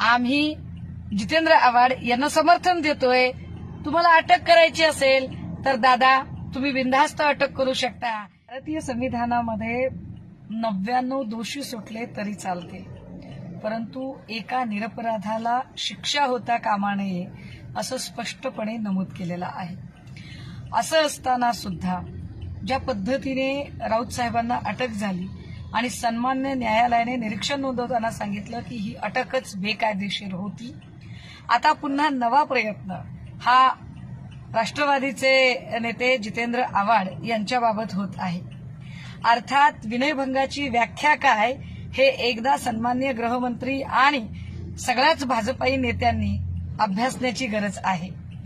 आम्ही जितेंद्र आव्हाड यांना समर्थन देतोय। तुम्हाला अटक करायची असेल तर दादा तुम्ही बिनधास्त अटक करू शकता। भारतीय संविधानामध्ये 99 दोषी सुटले तरी चालते, परंतु एका निरपराधाला शिक्षा होता कामा नये असं स्पष्टपणे नमूद केलेलं आहे। असं असताना सुद्धा ज्या पद्धतीने राऊत साहेबांना अटक झाली आणि सन्मान्य न्यायालयाने निरीक्षण नोंदवताना सांगितलं की ही अटकच बेकायदेशीर होती, आता पुन्हा नवा प्रयत्न हा राष्ट्रवादीचे नेते जितेंद्र आव्हाड यांच्याबाबत होत आहे। अर्थात विनयभंगाची व्याख्या काय हे एकदा सन्मान्य गृहमंत्री आणि सगळ्याच भाजपाई नेत्यांनी अभ्यासण्याची गरज आहे।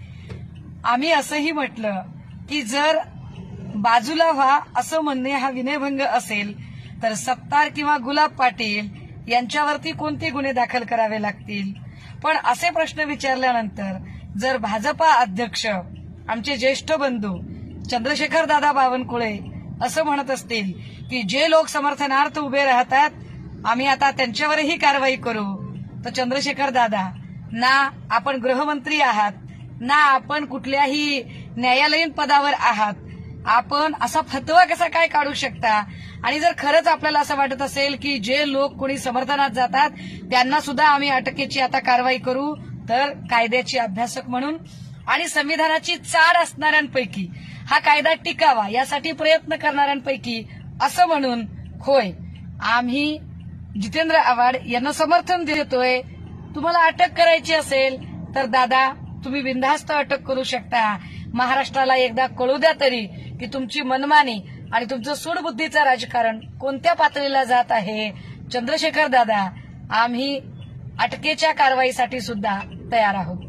आम्ही असंही म्हटलं की जर बाजूला व्हा असं म्हणणे हा विनयभंग असेल तर सत्तार किंवा गुलाब पाटील यांच्यावरती कोणते गुन्हे दाखल करावे लागतील। पण असे प्रश्न विचारल्यानंतर जर भाजपा अध्यक्ष आमचे ज्येष्ठ बंधू चंद्रशेखर दादा बावनकुळे असं म्हणत असतील की जे लोक समर्थनार्थ उभे राहतात आम्ही आता त्यांच्यावरही कारवाई करू, तर चंद्रशेखर दादा ना आपण गृहमंत्री आहात ना आपण कुठल्याही न्यायालयीन पदावर आहात, आपण असा फतवा कसा काय काढू शकता। आणि जर खरंच आपल्याला असं वाटत असेल की जे लोक कोणी समर्थनात जातात त्यांना सुद्धा आम्ही अटकेची आता कारवाई करू, तर कायद्याची अभ्यासक म्हणून आणि संविधानाची चाड असणाऱ्यांपैकी हा कायदा टिकावा यासाठी प्रयत्न करणाऱ्यांपैकी असं म्हणून होय आम्ही जितेंद्र आव्हाड यांना समर्थन देतोय। तुम्हाला अटक करायची असेल तर दादा तुम्ही बिनधास्त अटक करू शकता। महाराष्ट्राला एकदा कळू द्या तरी की तुमची मनमानी आणि तुमचं सूडबुद्धीचं राजकारण कोणत्या पातळीला जात आहे। चंद्रशेखर दादा आम्ही अटकेच्या कारवाईसाठी सुद्धा तयार आहोत।